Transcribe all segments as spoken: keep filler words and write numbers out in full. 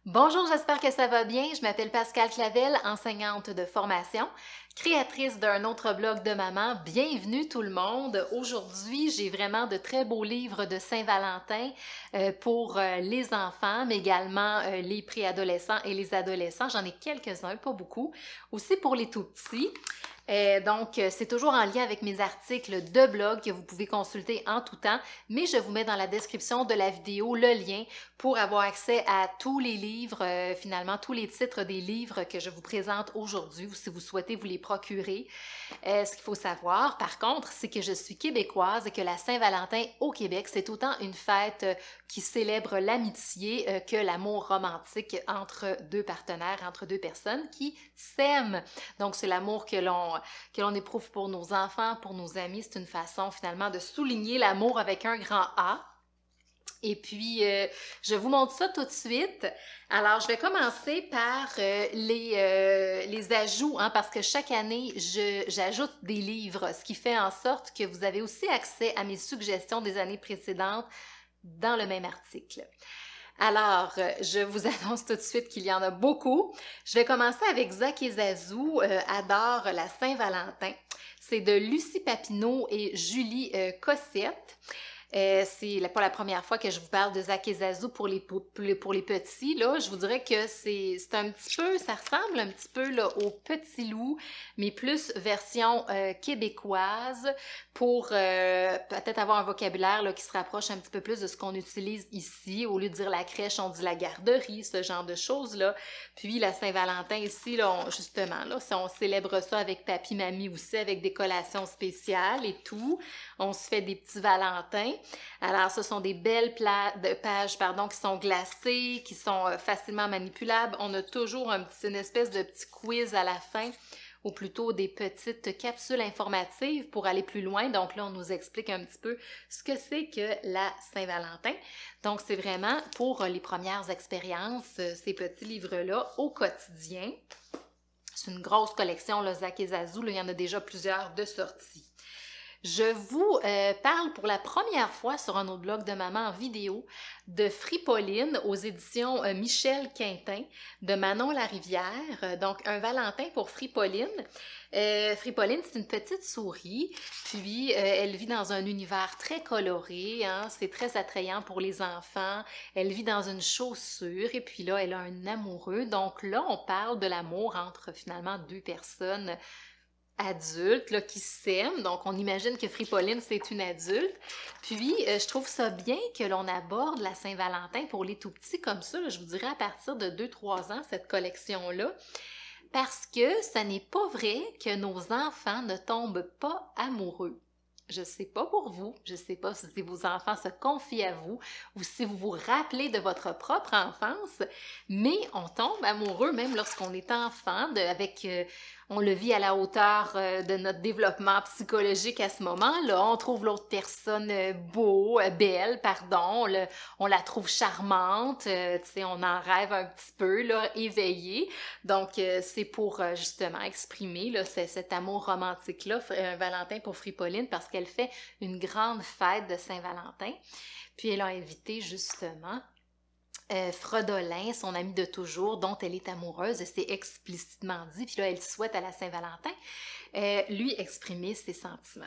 Bonjour, j'espère que ça va bien. Je m'appelle Pascale Clavel, enseignante de formation, créatrice d'un autre blog de maman. Bienvenue tout le monde. Aujourd'hui, j'ai vraiment de très beaux livres de Saint-Valentin euh, pour euh, les enfants, mais également euh, les préadolescents et les adolescents. J'en ai quelques-uns, pas beaucoup. Aussi pour les tout-petits. Euh, donc, euh, c'est toujours en lien avec mes articles de blog que vous pouvez consulter en tout temps, mais je vous mets dans la description de la vidéo le lien pour avoir accès à tous les livres, euh, finalement, tous les titres des livres que je vous présente aujourd'hui, ou si vous souhaitez vous les procurer. Euh, ce qu'il faut savoir, par contre, c'est que je suis québécoise et que la Saint-Valentin au Québec, c'est autant une fête euh, qui célèbre l'amitié euh, que l'amour romantique entre deux partenaires, entre deux personnes qui s'aiment. Donc, c'est l'amour que l'on que l'on éprouve pour nos enfants, pour nos amis. C'est une façon finalement de souligner l'amour avec un grand A. Et puis, euh, je vous montre ça tout de suite. Alors, je vais commencer par euh, les, euh, les ajouts, hein, parce que chaque année, j'ajoute des livres, ce qui fait en sorte que vous avez aussi accès à mes suggestions des années précédentes dans le même article. Alors, je vous annonce tout de suite qu'il y en a beaucoup. Je vais commencer avec Zach et Zazou, euh, adore la Saint-Valentin. C'est de Lucie Papineau et Julie euh, Cossette. Euh, c'est pas la première fois que je vous parle de Zach et Zazou pour les, pour, pour les petits. Là. Je vous dirais que c'est un petit peu, ça ressemble un petit peu là, au Petit Loup, mais plus version euh, québécoise pour euh, peut-être avoir un vocabulaire là, qui se rapproche un petit peu plus de ce qu'on utilise ici. Au lieu de dire la crèche, on dit la garderie, ce genre de choses-là. Puis la Saint-Valentin ici, là, on, justement, là, si on célèbre ça avec papi, mamie aussi, avec des collations spéciales et tout. On se fait des petits Valentins. Alors, ce sont des belles pages pardon, qui sont glacées, qui sont euh, facilement manipulables. On a toujours un petit, une espèce de petit quiz à la fin, ou plutôt des petites capsules informatives pour aller plus loin. Donc là, on nous explique un petit peu ce que c'est que la Saint-Valentin. Donc, c'est vraiment pour les premières expériences, ces petits livres-là au quotidien. C'est une grosse collection, là, Zach et Zazou. Là, il y en a déjà plusieurs de sorties. Je vous euh, parle pour la première fois sur un autre blog de maman en vidéo de Fripoline aux éditions euh, Michel Quintin de Manon Larivière. Euh, donc, un Valentin pour Fripoline. Euh, Fripoline, c'est une petite souris, puis euh, elle vit dans un univers très coloré, hein, c'est très attrayant pour les enfants. Elle vit dans une chaussure et puis là, elle a un amoureux. Donc là, on parle de l'amour entre finalement deux personnes adultes là, qui s'aiment. Donc, on imagine que Fripoline, c'est une adulte. Puis, euh, je trouve ça bien que l'on aborde la Saint-Valentin pour les tout-petits comme ça. Là, je vous dirais à partir de deux trois ans, cette collection-là. Parce que ça n'est pas vrai que nos enfants ne tombent pas amoureux. Je ne sais pas pour vous, je ne sais pas si vos enfants se confient à vous ou si vous vous rappelez de votre propre enfance, mais on tombe amoureux même lorsqu'on est enfant, de, avec, euh, on le vit à la hauteur euh, de notre développement psychologique à ce moment-là. On trouve l'autre personne euh, beau, euh, belle, pardon, on, le, on la trouve charmante, euh, tu sais, on en rêve un petit peu, là, éveillé. Donc, euh, c'est pour euh, justement exprimer là, cet amour romantique-là, un Valentin pour Fripoline, parce qu'elle fait une grande fête de Saint-Valentin. Puis elle a invité justement euh, Fredolin, son ami de toujours, dont elle est amoureuse, et c'est explicitement dit. Puis là, elle souhaite à la Saint-Valentin euh, lui exprimer ses sentiments.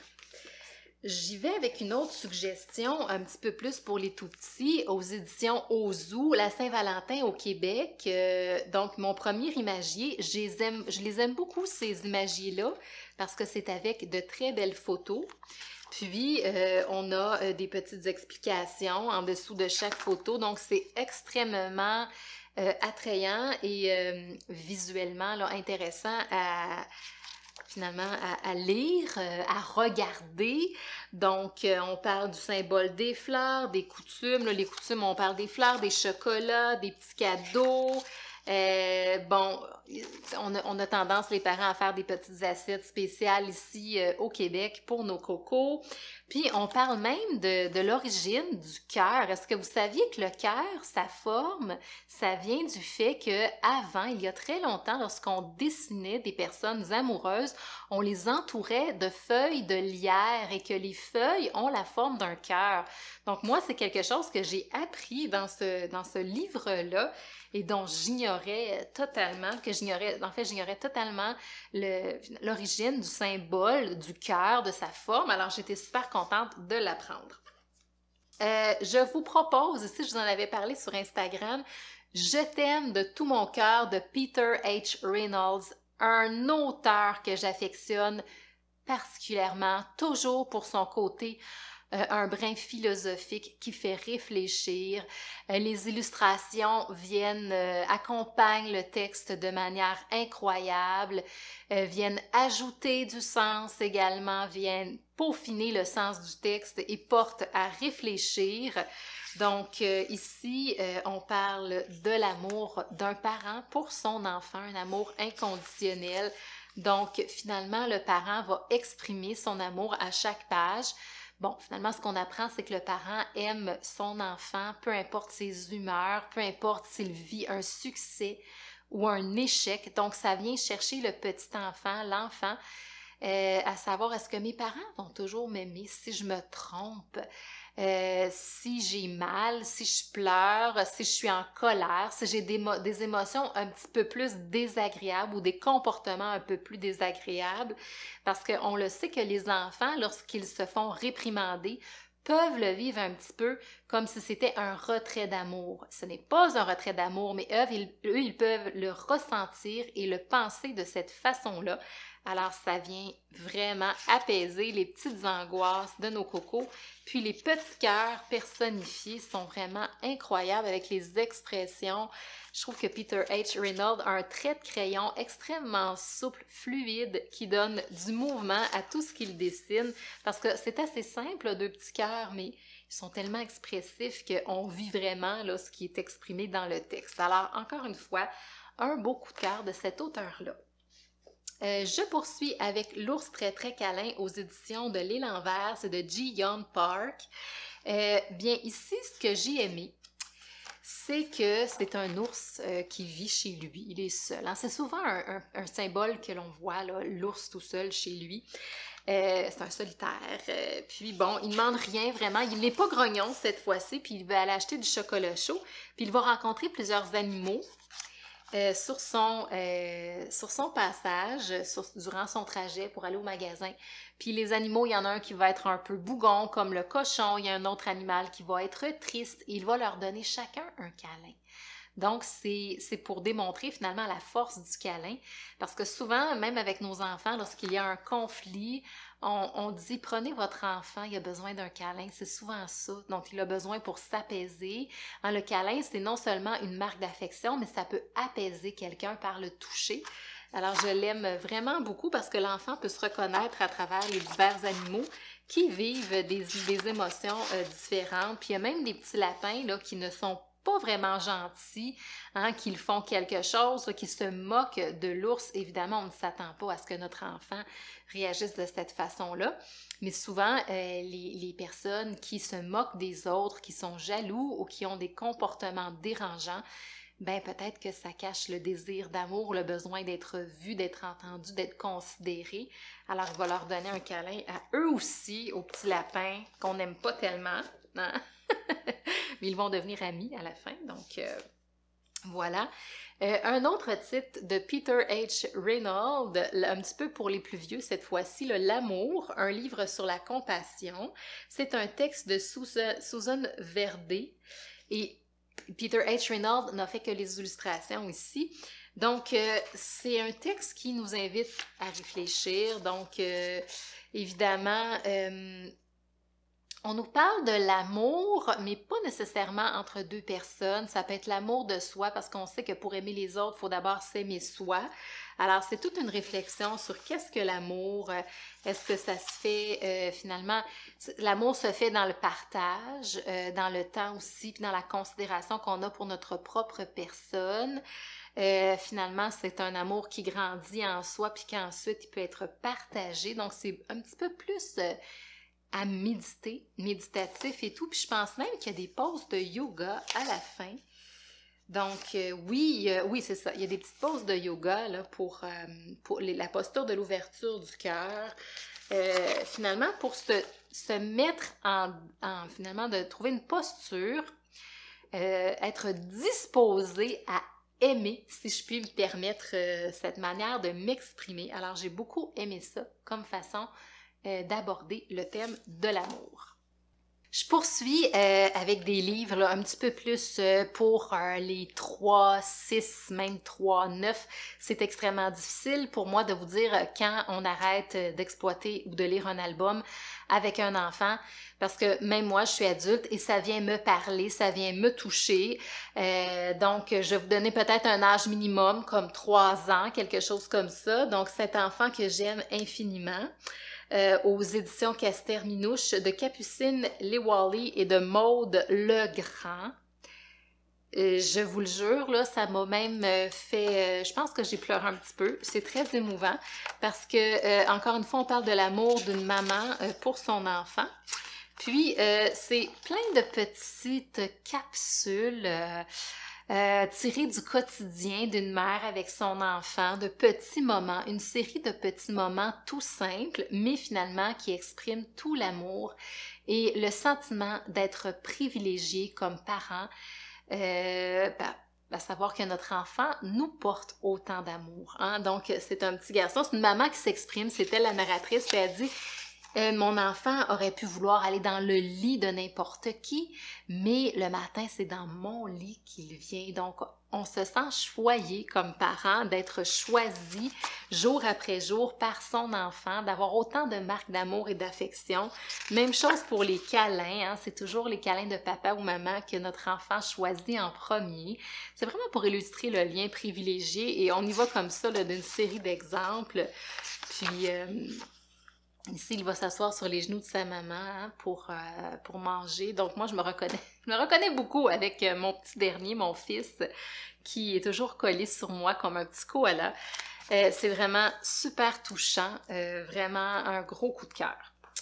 J'y vais avec une autre suggestion, un petit peu plus pour les tout-petits, aux éditions Ozu, la Saint-Valentin au Québec. Euh, donc, mon premier imagier, je les aime, je les aime beaucoup, ces imagiers-là, parce que c'est avec de très belles photos. Puis, euh, on a euh, des petites explications en dessous de chaque photo. Donc, c'est extrêmement euh, attrayant et euh, visuellement là, intéressant à... finalement à, à lire, euh, à regarder. Donc, euh, on parle du symbole des fleurs, des coutumes. Là, les coutumes, on parle des fleurs, des chocolats, des petits cadeaux. Euh, bon, on a, on a tendance, les parents, à faire des petites assiettes spéciales ici euh, au Québec pour nos cocos. Puis, on parle même de, de l'origine du cœur. Est-ce que vous saviez que le cœur, sa forme, ça vient du fait que avant, il y a très longtemps, lorsqu'on dessinait des personnes amoureuses, on les entourait de feuilles de lierre et que les feuilles ont la forme d'un cœur. Donc, moi, c'est quelque chose que j'ai appris dans ce, dans ce livre-là et dont j'ignorais totalement, que j'ignorais, en fait, j'ignorais totalement le, l'origine du symbole, du cœur, de sa forme. Alors, j'étais super contente de l'apprendre. Euh, je vous propose, ici, je vous en avais parlé sur Instagram, Je t'aime de tout mon cœur de Peter H. Reynolds, un auteur que j'affectionne particulièrement, toujours pour son côté Euh, un brin philosophique qui fait réfléchir. Euh, les illustrations viennent, euh, accompagnent le texte de manière incroyable, euh, viennent ajouter du sens également, viennent peaufiner le sens du texte et portent à réfléchir. Donc euh, ici, euh, on parle de l'amour d'un parent pour son enfant, un amour inconditionnel. Donc finalement, le parent va exprimer son amour à chaque page. Bon, finalement, ce qu'on apprend, c'est que le parent aime son enfant, peu importe ses humeurs, peu importe s'il vit un succès ou un échec. Donc, ça vient chercher le petit enfant, l'enfant, euh, à savoir, est-ce que mes parents vont toujours m'aimer si je me trompe, euh, si j'ai mal, si je pleure, si je suis en colère, si j'ai des, des émotions un petit peu plus désagréables ou des comportements un peu plus désagréables, parce qu'on le sait que les enfants, lorsqu'ils se font réprimander, peuvent le vivre un petit peu comme si c'était un retrait d'amour. Ce n'est pas un retrait d'amour, mais eux ils, eux, ils peuvent le ressentir et le penser de cette façon-là. Alors, ça vient vraiment apaiser les petites angoisses de nos cocos. Puis, les petits cœurs personnifiés sont vraiment incroyables avec les expressions. Je trouve que Peter H. Reynolds a un trait de crayon extrêmement souple, fluide, qui donne du mouvement à tout ce qu'il dessine. Parce que c'est assez simple, deux petits cœurs, mais ils sont tellement expressifs qu'on vit vraiment là, ce qui est exprimé dans le texte. Alors, encore une fois, un beau coup de cœur de cet auteur-là. Euh, je poursuis avec L'ours très très câlin aux éditions de L'Élan Vert, c'est de Ji Yeon Park. Euh, bien ici, ce que j'ai aimé, c'est que c'est un ours euh, qui vit chez lui, il est seul. Hein? C'est souvent un, un, un symbole que l'on voit, l'ours tout seul chez lui. Euh, c'est un solitaire. Euh, puis bon, il ne demande rien vraiment. Il n'est pas grognon cette fois-ci, puis il va aller acheter du chocolat chaud. Puis il va rencontrer plusieurs animaux. Euh, sur, son, euh, sur son passage, sur, durant son trajet pour aller au magasin. Puis les animaux, il y en a un qui va être un peu bougon, comme le cochon, il y a un autre animal qui va être triste, et il va leur donner chacun un câlin. Donc, c'est pour démontrer finalement la force du câlin, parce que souvent, même avec nos enfants, lorsqu'il y a un conflit, on, on dit « Prenez votre enfant, il a besoin d'un câlin ». C'est souvent ça. Donc, il a besoin pour s'apaiser. Hein, le câlin, c'est non seulement une marque d'affection, mais ça peut apaiser quelqu'un par le toucher. Alors, je l'aime vraiment beaucoup parce que l'enfant peut se reconnaître à travers les divers animaux qui vivent des, des émotions euh, différentes. Puis, il y a même des petits lapins là, qui ne sont pas pas vraiment gentils, hein, qu'ils font quelque chose, là, qu'ils se moquent de l'ours. Évidemment, on ne s'attend pas à ce que notre enfant réagisse de cette façon-là, mais souvent, euh, les, les personnes qui se moquent des autres, qui sont jaloux ou qui ont des comportements dérangeants, ben peut-être que ça cache le désir d'amour, le besoin d'être vu, d'être entendu, d'être considéré. Alors, il va leur donner un câlin à eux aussi, aux petits lapins qu'on n'aime pas tellement, hein? Mais ils vont devenir amis à la fin, donc euh, voilà. Euh, un autre titre de Peter H. Reynolds, un petit peu pour les plus vieux cette fois-ci, L'amour, un livre sur la compassion. C'est un texte de Susan, Susan Verde et Peter H. Reynolds n'a fait que les illustrations ici. Donc, euh, c'est un texte qui nous invite à réfléchir. Donc, euh, évidemment, euh, On nous parle de l'amour, mais pas nécessairement entre deux personnes. Ça peut être l'amour de soi, parce qu'on sait que pour aimer les autres, il faut d'abord s'aimer soi. Alors, c'est toute une réflexion sur qu'est-ce que l'amour, est-ce que ça se fait euh, finalement, l'amour se fait dans le partage, euh, dans le temps aussi, puis dans la considération qu'on a pour notre propre personne. Euh, finalement, c'est un amour qui grandit en soi, puis qu'ensuite, il peut être partagé. Donc, c'est un petit peu plus... Euh, à méditer, méditatif et tout. Puis je pense même qu'il y a des poses de yoga à la fin. Donc euh, oui, euh, oui, c'est ça. Il y a des petites poses de yoga là, pour, euh, pour les, la posture de l'ouverture du cœur. Euh, finalement, pour se, se mettre en, en... Finalement, de trouver une posture, euh, être disposé à aimer, si je puis me permettre euh, cette manière de m'exprimer. Alors, j'ai beaucoup aimé ça comme façon d'aborder le thème de l'amour. Je poursuis euh, avec des livres là, un petit peu plus euh, pour euh, les trois, six, même trois, neuf. C'est extrêmement difficile pour moi de vous dire quand on arrête d'exploiter ou de lire un album avec un enfant, parce que même moi, je suis adulte et ça vient me parler, ça vient me toucher. Euh, donc, je vais vous donner peut-être un âge minimum, comme trois ans, quelque chose comme ça. Donc, cet enfant que j'aime infiniment. Euh, aux éditions Caster Minouche de Capucine Lewally et de Maude Legrand. Euh, je vous le jure, là, ça m'a même fait... Euh, je pense que j'ai pleuré un petit peu. C'est très émouvant parce que, euh, encore une fois, on parle de l'amour d'une maman euh, pour son enfant. Puis, euh, c'est plein de petites capsules... Euh, Euh, tiré du quotidien d'une mère avec son enfant, de petits moments, une série de petits moments tout simples, mais finalement qui expriment tout l'amour et le sentiment d'être privilégié comme parent, euh, bah, à savoir que notre enfant nous porte autant d'amour. Hein? Donc, c'est un petit garçon, c'est une maman qui s'exprime, c'est elle la narratrice, puis elle dit... Euh, mon enfant aurait pu vouloir aller dans le lit de n'importe qui, mais le matin, c'est dans mon lit qu'il vient. Donc, on se sent choyé comme parent d'être choisi jour après jour par son enfant, d'avoir autant de marques d'amour et d'affection. Même chose pour les câlins, hein? C'est toujours les câlins de papa ou maman que notre enfant choisit en premier. C'est vraiment pour illustrer le lien privilégié et on y va comme ça d'une série d'exemples. Puis... Euh, Ici, il va s'asseoir sur les genoux de sa maman hein, pour, euh, pour manger. Donc, moi, je me reconnais, je me reconnais beaucoup avec euh, mon petit dernier, mon fils, qui est toujours collé sur moi comme un petit koala. Euh, c'est vraiment super touchant, euh, vraiment un gros coup de cœur.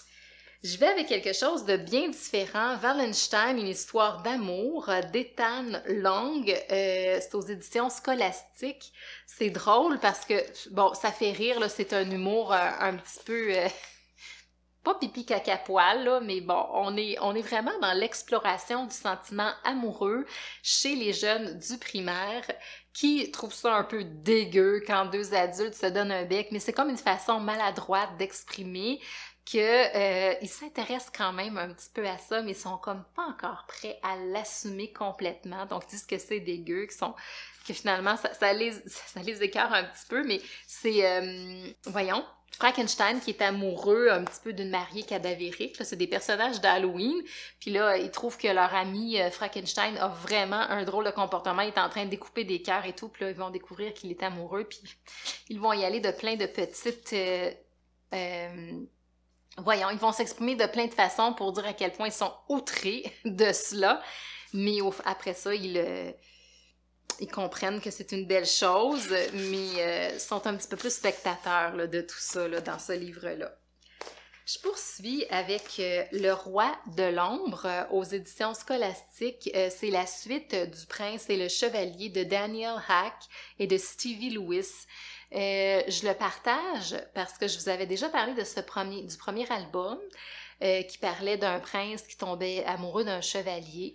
Je vais avec quelque chose de bien différent. Wallenstein, une histoire d'amour d'Ethan Long. Euh, c'est aux éditions Scolastiques. C'est drôle parce que, bon, ça fait rire, là, c'est un humour euh, un petit peu... Euh, pas pipi caca poil, là, mais bon, on est, on est vraiment dans l'exploration du sentiment amoureux chez les jeunes du primaire qui trouvent ça un peu dégueu quand deux adultes se donnent un bec, mais c'est comme une façon maladroite d'exprimer qu'ils euh, s'intéressent quand même un petit peu à ça, mais ils sont comme pas encore prêts à l'assumer complètement. Donc, ils disent que c'est dégueu, qu'ils sont, que finalement, ça, ça, les, ça les écœure un petit peu, mais c'est, euh, voyons, Frankenstein qui est amoureux un petit peu d'une mariée cadavérique. C'est des personnages d'Halloween. Puis là, ils trouvent que leur ami euh, Frankenstein a vraiment un drôle de comportement. Il est en train de découper des cœurs et tout. Puis là, ils vont découvrir qu'il est amoureux. Puis ils vont y aller de plein de petites... Euh, euh, voyons, ils vont s'exprimer de plein de façons pour dire à quel point ils sont outrés de cela. Mais au, après ça, ils... Euh, Ils comprennent que c'est une belle chose, mais euh, sont un petit peu plus spectateurs là, de tout ça là, dans ce livre-là. Je poursuis avec euh, Le Roi de l'Ombre euh, aux éditions Scolastiques. Euh, c'est la suite euh, du Prince et le Chevalier de Daniel Hack et de Stevie Lewis. Euh, je le partage parce que je vous avais déjà parlé de ce premier, du premier album. Euh, qui parlait d'un prince qui tombait amoureux d'un chevalier.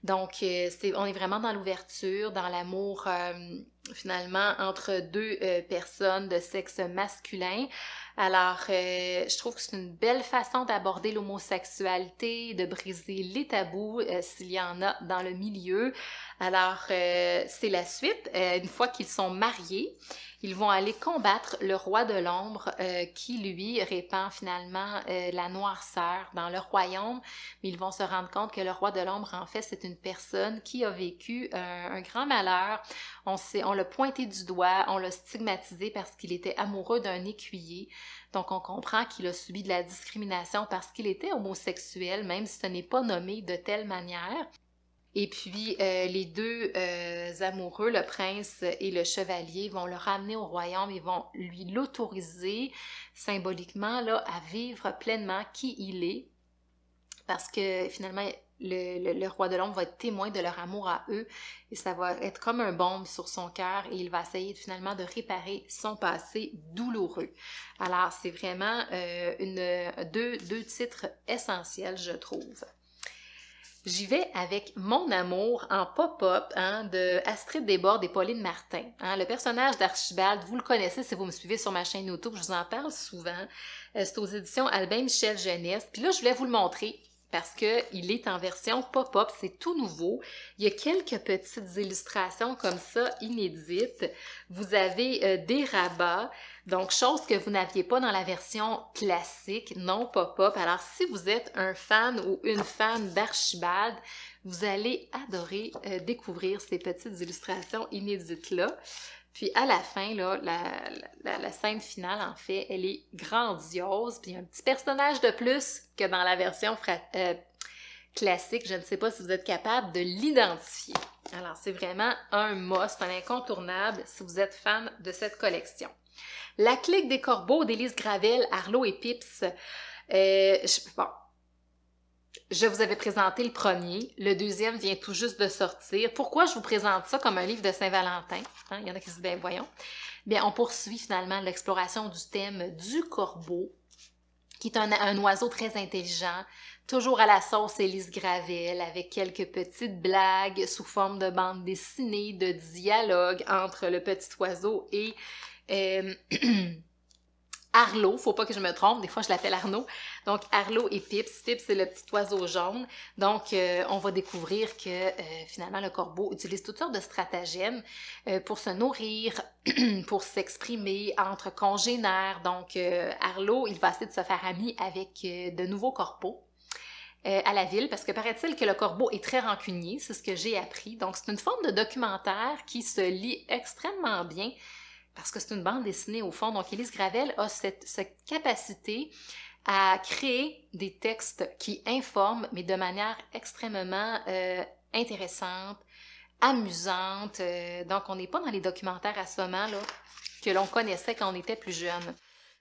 Donc, euh, c'est, on est vraiment dans l'ouverture, dans l'amour euh, finalement entre deux euh, personnes de sexe masculin. Alors, euh, je trouve que c'est une belle façon d'aborder l'homosexualité, de briser les tabous euh, s'il y en a dans le milieu. Alors, euh, c'est la suite. Euh, une fois qu'ils sont mariés, ils vont aller combattre le roi de l'ombre euh, qui, lui, répand finalement euh, la noirceur dans le royaume. Mais ils vont se rendre compte que le roi de l'ombre, en fait, c'est une personne qui a vécu un, un grand malheur. On, s'est, on l'a pointé du doigt, on l'a stigmatisé parce qu'il était amoureux d'un écuyer. Donc, on comprend qu'il a subi de la discrimination parce qu'il était homosexuel, même si ce n'est pas nommé de telle manière. Et puis, euh, les deux euh, amoureux, le prince et le chevalier, vont le ramener au royaume et vont lui l'autoriser symboliquement là, à vivre pleinement qui il est. Parce que finalement, le, le, le roi de l'ombre va être témoin de leur amour à eux et ça va être comme un baume sur son cœur et il va essayer finalement de réparer son passé douloureux. Alors, c'est vraiment euh, une, deux, deux titres essentiels, je trouve. J'y vais avec Mon amour en pop-up hein, de Astrid Desbordes et Pauline Martin. Hein, le personnage d'Archibald, vous le connaissez si vous me suivez sur ma chaîne YouTube, je vous en parle souvent. Euh, c'est aux éditions Albin Michel Jeunesse. Puis là, je voulais vous le montrer parce qu'il est en version pop-up, c'est tout nouveau. Il y a quelques petites illustrations comme ça, inédites. Vous avez euh, des rabats, donc chose que vous n'aviez pas dans la version classique, non pop-up. Alors, si vous êtes un fan ou une fan d'Archibald, vous allez adorer euh, découvrir ces petites illustrations inédites-là. Puis à la fin, là, la, la, la scène finale, en fait, elle est grandiose. Puis il y a un petit personnage de plus que dans la version euh, classique. Je ne sais pas si vous êtes capable de l'identifier. Alors, c'est vraiment un must, un incontournable si vous êtes fan de cette collection. La clique des corbeaux d'Élise Gravel, Arlo et Pips. Euh, je, bon, je vous avais présenté le premier, le deuxième vient tout juste de sortir. Pourquoi je vous présente ça comme un livre de Saint-Valentin? Hein, il y en a qui se disent, ben voyons. Bien, on poursuit finalement l'exploration du thème du corbeau, qui est un, un oiseau très intelligent, toujours à la sauce Élise Gravel, avec quelques petites blagues sous forme de bande dessinée, de dialogue entre le petit oiseau et... Euh, Arlo, faut pas que je me trompe, des fois je l'appelle Arnaud. Donc Arlo et Pips. Pips, c'est le petit oiseau jaune. Donc euh, on va découvrir que euh, finalement le corbeau utilise toutes sortes de stratagèmes euh, pour se nourrir, pour s'exprimer entre congénères. Donc euh, Arlo, il va essayer de se faire ami avec euh, de nouveaux corbeaux. Euh, à la ville, parce que paraît-il que le corbeau est très rancunier, c'est ce que j'ai appris. Donc c'est une forme de documentaire qui se lit extrêmement bien, parce que c'est une bande dessinée au fond. Donc, Élise Gravel a cette, cette capacité à créer des textes qui informent, mais de manière extrêmement euh, intéressante, amusante. Euh, donc, on n'est pas dans les documentaires assommants là, que l'on connaissait quand on était plus jeune.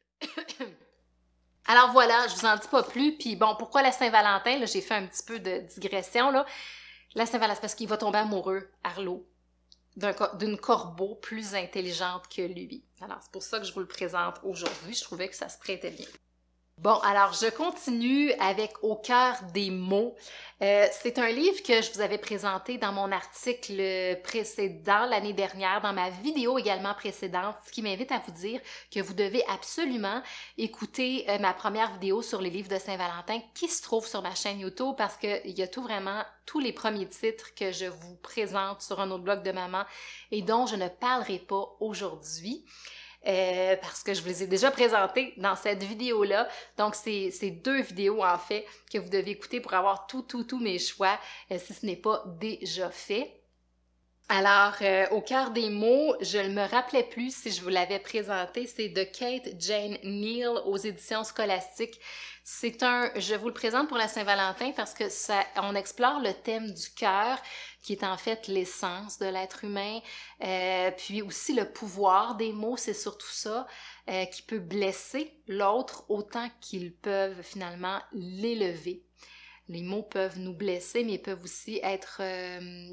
Alors voilà, je vous en dis pas plus. Puis bon, pourquoi la Saint-Valentin? Là, j'ai fait un petit peu de digression. Là. La Saint-Valentin, c'est parce qu'il va tomber amoureux, Arlo, d'une corbeau plus intelligente que lui. Alors, c'est pour ça que je vous le présente aujourd'hui. Je trouvais que ça se prêtait bien. Bon, alors je continue avec Au cœur des mots. Euh, c'est un livre que je vous avais présenté dans mon article précédent l'année dernière, dans ma vidéo également précédente, ce qui m'invite à vous dire que vous devez absolument écouter euh, ma première vidéo sur les livres de Saint-Valentin qui se trouve sur ma chaîne YouTube parce qu'il y a tout vraiment, tous les premiers titres que je vous présente sur un autre blog de maman et dont je ne parlerai pas aujourd'hui. Euh, parce que je vous les ai déjà présentés dans cette vidéo-là. Donc, c'est deux vidéos, en fait, que vous devez écouter pour avoir tout, tout, tous mes choix, euh, si ce n'est pas déjà fait. Alors, euh, Au cœur des mots, je ne me rappelais plus si je vous l'avais présenté, c'est de Kate Jane Neal aux éditions Scolastiques. C'est un, je vous le présente pour la Saint-Valentin parce que ça, on explore le thème du cœur, qui est en fait l'essence de l'être humain, euh, puis aussi le pouvoir des mots, c'est surtout ça, euh, qui peut blesser l'autre autant qu'ils peuvent finalement l'élever. Les mots peuvent nous blesser, mais peuvent aussi être euh,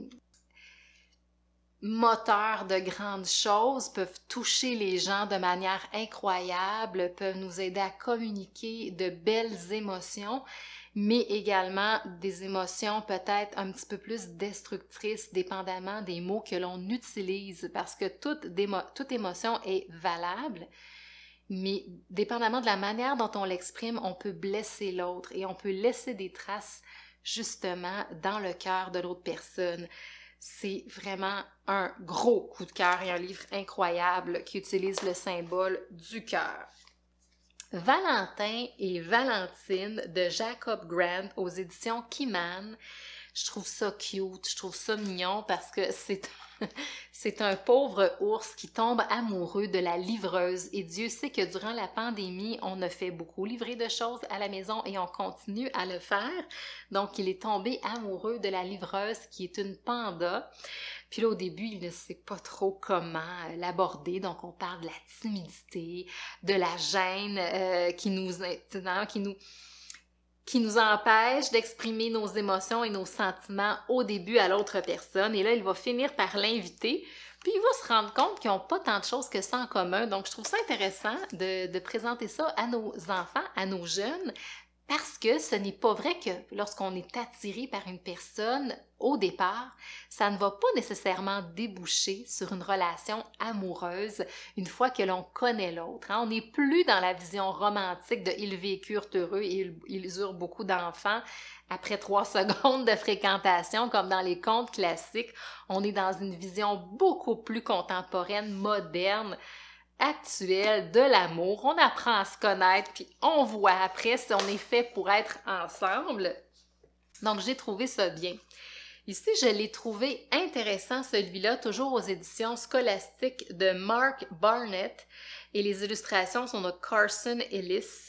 moteurs de grandes choses, peuvent toucher les gens de manière incroyable, peuvent nous aider à communiquer de belles émotions. mais également des émotions peut-être un petit peu plus destructrices, dépendamment des mots que l'on utilise, parce que toute, toute émotion est valable, mais dépendamment de la manière dont on l'exprime, on peut blesser l'autre et on peut laisser des traces justement dans le cœur de l'autre personne. C'est vraiment un gros coup de cœur et un livre incroyable qui utilise le symbole du cœur. Valentin et Valentine de Jacob Grant aux éditions Kiman. Je trouve ça cute, je trouve ça mignon parce que c'est c'est un pauvre ours qui tombe amoureux de la livreuse et Dieu sait que durant la pandémie, on a fait beaucoup livrer de choses à la maison et on continue à le faire. Donc, il est tombé amoureux de la livreuse qui est une panda. Puis là, au début, il ne sait pas trop comment l'aborder. Donc, on parle de la timidité, de la gêne euh, qui nous... qui nous qui nous empêche d'exprimer nos émotions et nos sentiments au début à l'autre personne. Et là, il va finir par l'inviter, puis il va se rendre compte qu'ils n'ont pas tant de choses que ça en commun. Donc, je trouve ça intéressant de, de présenter ça à nos enfants, à nos jeunes, parce que ce n'est pas vrai que lorsqu'on est attiré par une personne, au départ, ça ne va pas nécessairement déboucher sur une relation amoureuse une fois que l'on connaît l'autre. Hein? On n'est plus dans la vision romantique de « ils vécurent heureux et ils, ils eurent beaucoup d'enfants » après trois secondes de fréquentation, comme dans les contes classiques. On est dans une vision beaucoup plus contemporaine, moderne, actuelle de l'amour. On apprend à se connaître, puis on voit après si on est fait pour être ensemble. Donc, j'ai trouvé ça bien. Ici, je l'ai trouvé intéressant, celui-là, toujours aux éditions scolastiques de Mark Barnett. Et les illustrations sont de Carson Ellis.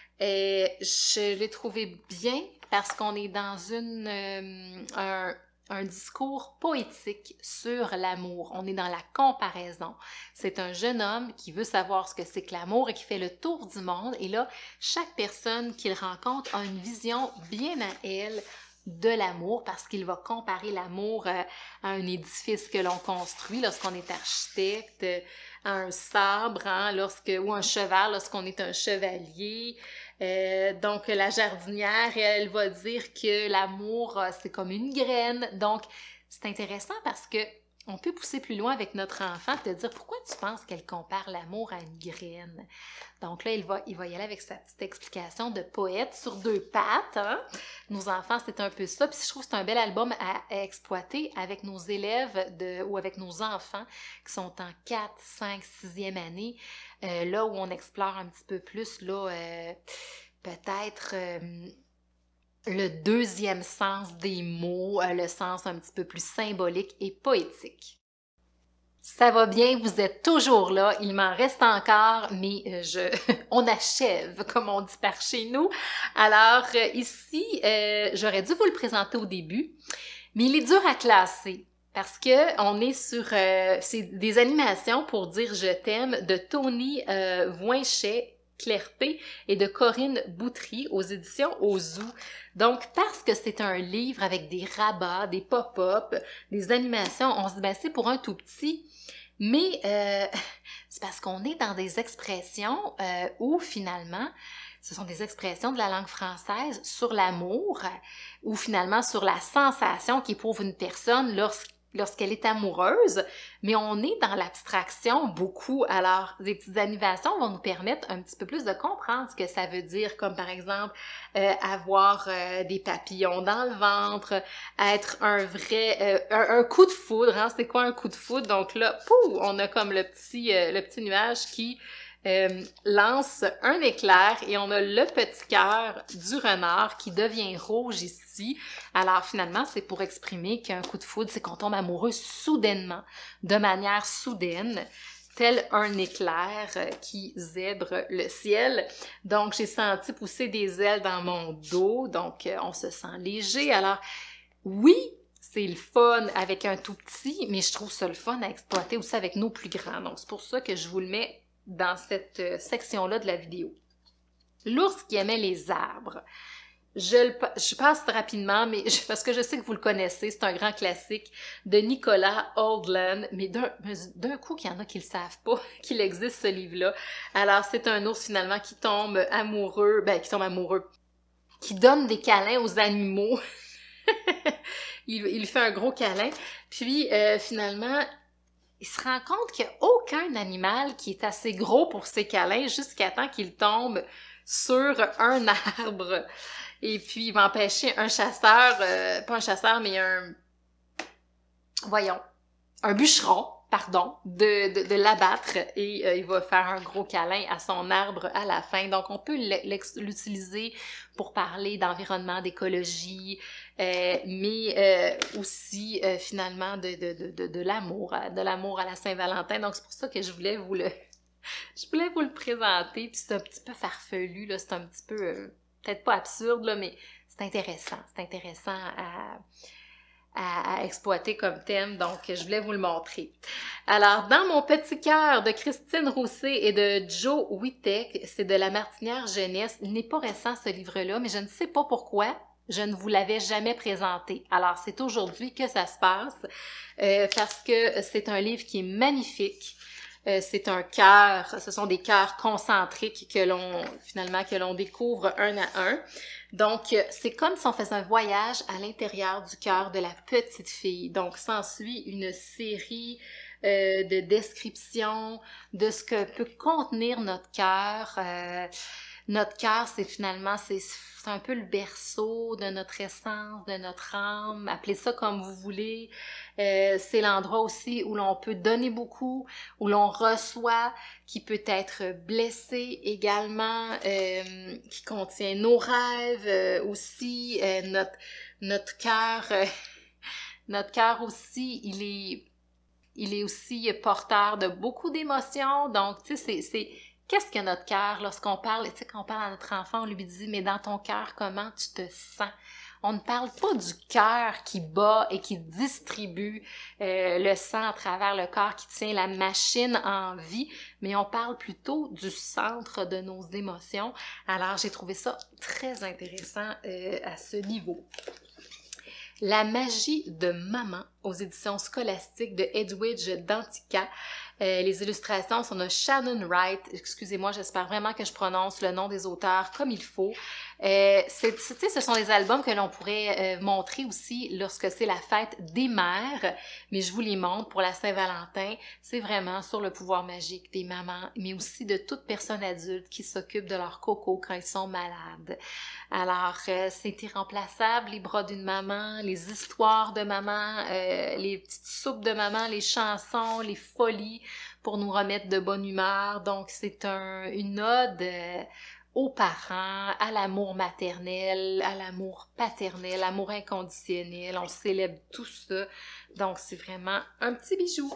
Et je l'ai trouvé bien parce qu'on est dans une, euh, un, un discours poétique sur l'amour. On est dans la comparaison. C'est un jeune homme qui veut savoir ce que c'est que l'amour et qui fait le tour du monde. Et là, chaque personne qu'il rencontre a une vision bien à elle de l'amour parce qu'il va comparer l'amour à un édifice que l'on construit lorsqu'on est architecte, à un sabre, hein, lorsque, ou un cheval lorsqu'on est un chevalier. Euh, donc, la jardinière, elle va dire que l'amour, c'est comme une graine. Donc, c'est intéressant parce que on peut pousser plus loin avec notre enfant et te dire pourquoi tu penses qu'elle compare l'amour à une graine. Donc là, il va, il va y aller avec sa petite explication de poète sur deux pattes. Hein? Nos enfants, c'est un peu ça. Puis je trouve que c'est un bel album à, à exploiter avec nos élèves de, ou avec nos enfants qui sont en quatre, cinq, sixième année. Euh, là où on explore un petit peu plus, là, euh, peut-être... Euh, le deuxième sens des mots, le sens un petit peu plus symbolique et poétique. Ça va bien, vous êtes toujours là, il m'en reste encore, mais je, on achève, comme on dit par chez nous. Alors ici, euh, j'aurais dû vous le présenter au début, mais il est dur à classer. Parce que on est sur euh, c'est des animations pour dire je t'aime de Tony euh, Voinchet Clerpé et de Corinne Boutry aux éditions Ozu. Donc, parce que c'est un livre avec des rabats, des pop-up, des animations, on se dit, ben, c'est pour un tout petit. Mais euh, c'est parce qu'on est dans des expressions euh, où, finalement, ce sont des expressions de la langue française sur l'amour ou finalement sur la sensation qu'éprouve une personne lorsqu'elle lorsqu'elle est amoureuse, mais on est dans l'abstraction beaucoup. Alors, des petites animations vont nous permettre un petit peu plus de comprendre ce que ça veut dire, comme par exemple euh, avoir euh, des papillons dans le ventre, être un vrai, euh, un, un coup de foudre, hein? C'est quoi un coup de foudre? Donc là, pouf, on a comme le petit, euh, le petit nuage qui Euh, lance un éclair et on a le petit cœur du renard qui devient rouge ici. Alors finalement, c'est pour exprimer qu'un coup de foudre, c'est qu'on tombe amoureux soudainement, de manière soudaine, tel un éclair qui zèbre le ciel. Donc j'ai senti pousser des ailes dans mon dos, donc on se sent léger. Alors oui, c'est le fun avec un tout petit, mais je trouve ça le fun à exploiter aussi avec nos plus grands. Donc c'est pour ça que je vous le mets dans cette section-là de la vidéo. L'ours qui aimait les arbres. Je, le, je passe rapidement, mais je, parce que je sais que vous le connaissez, c'est un grand classique de Nicolas Oldland, mais d'un, d'un coup, qu'il y en a qui ne le savent pas qu'il existe ce livre-là. Alors, c'est un ours finalement qui tombe amoureux, ben qui tombe amoureux, qui donne des câlins aux animaux. il, il fait un gros câlin. Puis, euh, finalement, il se rend compte qu'il n'y a aucun animal qui est assez gros pour ses câlins jusqu'à temps qu'il tombe sur un arbre. Et puis, il va empêcher un chasseur, euh, pas un chasseur, mais un, voyons, un bûcheron, pardon, de, de, de l'abattre et euh, il va faire un gros câlin à son arbre à la fin. Donc, on peut l'utiliser pour parler d'environnement, d'écologie, euh, mais euh, aussi, euh, finalement, de, de, de, de, de l'amour, de l'amour à la Saint-Valentin. Donc, c'est pour ça que je voulais vous le, je voulais vous le présenter. Puis c'est un petit peu farfelu, là, c'est un petit peu... Euh, peut-être pas absurde, là, mais c'est intéressant. C'est intéressant à, à, à exploiter comme thème, donc je voulais vous le montrer. Alors, Dans mon petit cœur de Christine Rousset et de Joe Witek, c'est de la Martinière Jeunesse. Il n'est pas récent ce livre-là, mais je ne sais pas pourquoi je ne vous l'avais jamais présenté. Alors, c'est aujourd'hui que ça se passe, euh, parce que c'est un livre qui est magnifique. Euh, c'est un cœur, ce sont des cœurs concentriques que l'on, finalement, que l'on découvre un à un. Donc, c'est comme si on faisait un voyage à l'intérieur du cœur de la petite fille. Donc, s'ensuit une série euh, de descriptions de ce que peut contenir notre cœur. Euh, notre cœur, c'est finalement, c'est c'est un peu le berceau de notre essence, de notre âme, appelez ça comme vous voulez. Euh, c'est l'endroit aussi où l'on peut donner beaucoup, où l'on reçoit, qui peut être blessé également, euh, qui contient nos rêves euh, aussi, euh, notre, notre cœur, euh, notre cœur aussi, il est, il est aussi porteur de beaucoup d'émotions, donc tu sais, c'est... c'est qu'est-ce que notre cœur, lorsqu'on parle, tu sais, quand on parle à notre enfant, on lui dit, mais dans ton cœur, comment tu te sens? On ne parle pas du cœur qui bat et qui distribue euh, le sang à travers le corps, qui tient la machine en vie, mais on parle plutôt du centre de nos émotions. Alors, j'ai trouvé ça très intéressant euh, à ce niveau. La magie de maman aux éditions scolastiques de Edwidge Danticat. Euh, les illustrations sont de Shannon Wright. Excusez-moi, j'espère vraiment que je prononce le nom des auteurs comme il faut. Euh, c'est, c'est, ce sont des albums que l'on pourrait euh, montrer aussi lorsque c'est la fête des mères, mais je vous les montre pour la Saint-Valentin. C'est vraiment sur le pouvoir magique des mamans, mais aussi de toute personne adulte qui s'occupe de leur coco quand ils sont malades. Alors, euh, c'est irremplaçable, les bras d'une maman, les histoires de maman, euh, les petites soupes de maman, les chansons, les folies pour nous remettre de bonne humeur. Donc, c'est un, une ode euh, aux parents, à l'amour maternel, à l'amour paternel, l'amour inconditionnel. On célèbre tout ça. Donc, c'est vraiment un petit bijou.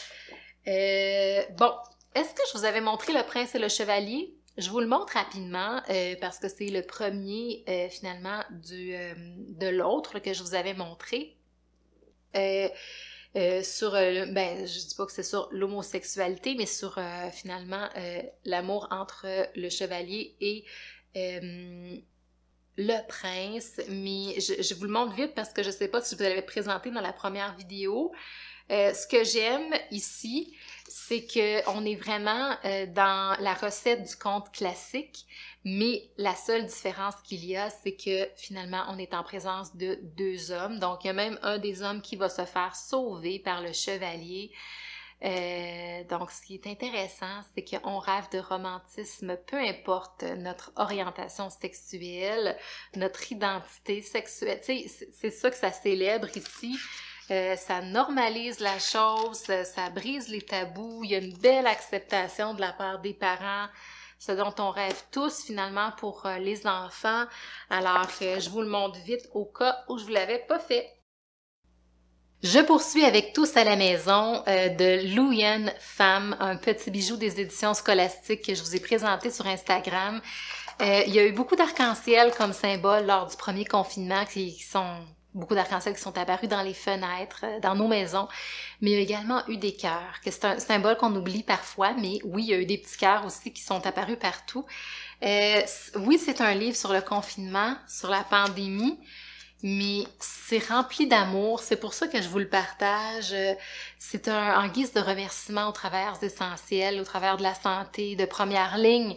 Euh, bon, est-ce que je vous avais montré Le Prince et le Chevalier? Je vous le montre rapidement euh, parce que c'est le premier, euh, finalement, du, euh, de l'autre que je vous avais montré. Euh, euh, sur, euh, ben, je dis pas que c'est sur l'homosexualité, mais sur, euh, finalement, euh, l'amour entre le chevalier et euh, le prince. Mais je, je vous le montre vite parce que je sais pas si je vous l'avais présenté dans la première vidéo. Euh, ce que j'aime ici, c'est qu'on est vraiment euh, dans la recette du conte classique, mais la seule différence qu'il y a, c'est que finalement, on est en présence de deux hommes. Donc, il y a même un des hommes qui va se faire sauver par le chevalier. Euh, donc, ce qui est intéressant, c'est qu'on rêve de romantisme, peu importe notre orientation sexuelle, notre identité sexuelle. Tu sais, c'est ça que ça célèbre ici. Euh, ça normalise la chose, ça brise les tabous, il y a une belle acceptation de la part des parents, ce dont on rêve tous finalement pour euh, les enfants. Alors, euh, je vous le montre vite au cas où je vous l'avais pas fait. Je poursuis avec Tous à la maison euh, de Louienne Femme, un petit bijou des éditions scolastiques que je vous ai présenté sur Instagram. Euh, il y a eu beaucoup d'arc-en-ciel comme symbole lors du premier confinement qui, qui sont... beaucoup d'arc-en-ciel qui sont apparus dans les fenêtres, dans nos maisons, mais il y a également eu des cœurs, que c'est un symbole qu'on oublie parfois, mais oui, il y a eu des petits cœurs aussi qui sont apparus partout. Euh, oui, c'est un livre sur le confinement, sur la pandémie, mais c'est rempli d'amour, c'est pour ça que je vous le partage. C'est un, en guise de remerciement aux travailleurs essentiels, au travers de la santé de première ligne,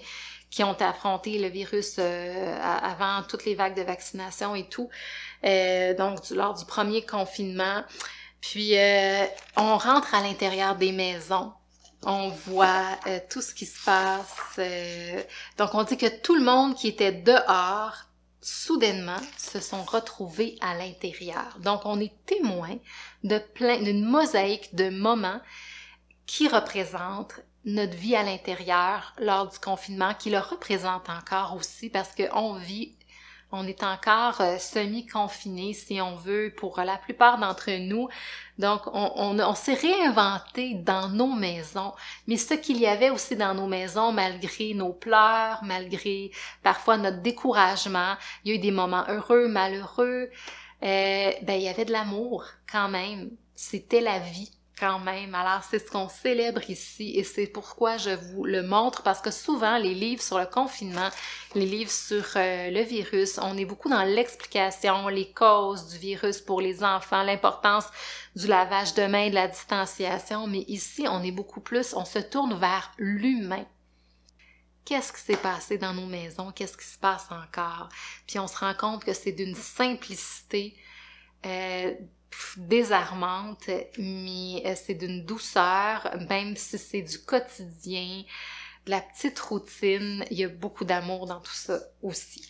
qui ont affronté le virus euh, avant toutes les vagues de vaccination et tout, euh, donc du, lors du premier confinement. Puis, euh, on rentre à l'intérieur des maisons. On voit euh, tout ce qui se passe. Euh, donc, on dit que tout le monde qui était dehors, soudainement, se sont retrouvés à l'intérieur. Donc, on est témoin de plein, d'une mosaïque de moments qui représentent notre vie à l'intérieur lors du confinement, qui le représente encore aussi parce qu'on vit, on est encore euh, semi-confiné, si on veut, pour la plupart d'entre nous. Donc, on, on, on s'est réinventé dans nos maisons, mais ce qu'il y avait aussi dans nos maisons, malgré nos pleurs, malgré parfois notre découragement, il y a eu des moments heureux, malheureux, euh, ben, il y avait de l'amour quand même. C'était la vie quand même. Alors, c'est ce qu'on célèbre ici et c'est pourquoi je vous le montre parce que souvent, les livres sur le confinement, les livres sur euh, le virus, on est beaucoup dans l'explication, les causes du virus pour les enfants, l'importance du lavage de mains, de la distanciation, mais ici, on est beaucoup plus, on se tourne vers l'humain. Qu'est-ce qui s'est passé dans nos maisons? Qu'est-ce qui se passe encore? Puis on se rend compte que c'est d'une simplicité euh, désarmante, mais c'est d'une douceur, même si c'est du quotidien, de la petite routine, il y a beaucoup d'amour dans tout ça aussi.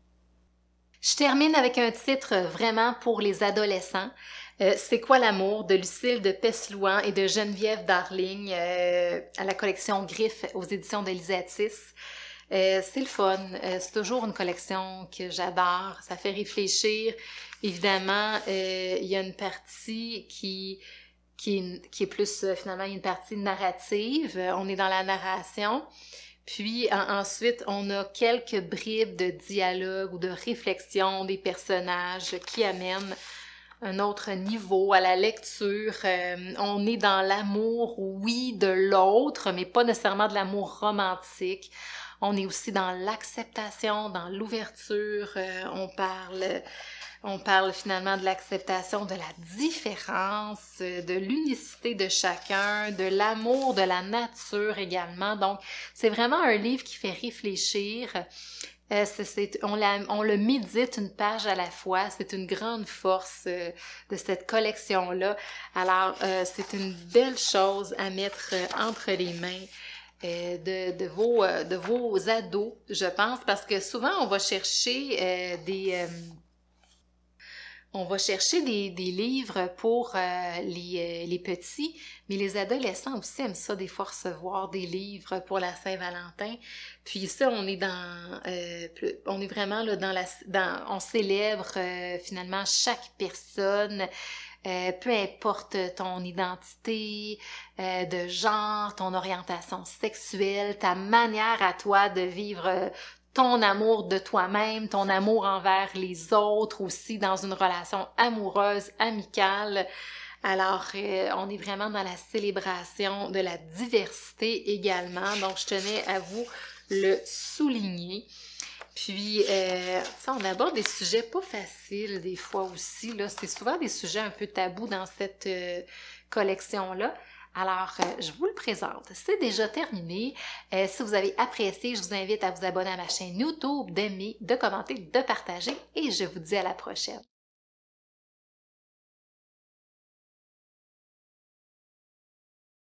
Je termine avec un titre vraiment pour les adolescents. Euh, C'est quoi l'amour de Lucille de Peslouan et de Geneviève Darling euh, à la collection Griffe aux éditions de Lisatis. Euh, c'est le fun, euh, c'est toujours une collection que j'adore, ça fait réfléchir. Évidemment, euh, il y a une partie qui, qui, est, qui est plus, euh, finalement, il y a une partie narrative, euh, on est dans la narration, puis en, ensuite, on a quelques bribes de dialogue ou de réflexion des personnages qui amènent un autre niveau à la lecture. Euh, on est dans l'amour, oui, de l'autre, mais pas nécessairement de l'amour romantique. On est aussi dans l'acceptation, dans l'ouverture. Euh, on parle, on parle finalement de l'acceptation de la différence, de l'unicité de chacun, de l'amour de la nature également. Donc, c'est vraiment un livre qui fait réfléchir. Euh, c'est, c'est, on, la, on le médite une page à la fois. C'est une grande force euh, de cette collection-là. Alors, euh, c'est une belle chose à mettre euh, entre les mains. Euh, de, de, vos, euh, de vos ados, je pense, parce que souvent, on va chercher euh, des... Euh, on va chercher des, des livres pour euh, les, euh, les petits, mais les adolescents aussi aiment ça, des fois, recevoir des livres pour la Saint-Valentin. Puis ça, on est dans... Euh, on est vraiment là dans la... Dans, on célèbre euh, finalement chaque personne. Euh, peu importe ton identité euh, de genre, ton orientation sexuelle, ta manière à toi de vivre euh, ton amour de toi-même, ton amour envers les autres aussi dans une relation amoureuse, amicale. Alors, euh, on est vraiment dans la célébration de la diversité également. Donc, je tenais à vous le souligner. Puis, euh, ça, on aborde des sujets pas faciles des fois aussi, là. C'est souvent des sujets un peu tabous dans cette euh, collection-là. Alors, euh, je vous le présente. C'est déjà terminé. Euh, si vous avez apprécié, je vous invite à vous abonner à ma chaîne YouTube, d'aimer, de commenter, de partager et je vous dis à la prochaine.